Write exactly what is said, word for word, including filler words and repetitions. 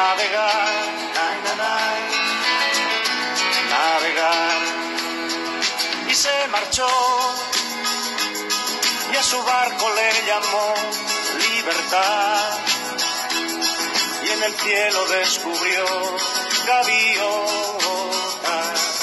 navegar, na, na, na, navegar. Y se marchó, y a su barco le llamó libertad, y en el cielo descubrió gaviotas.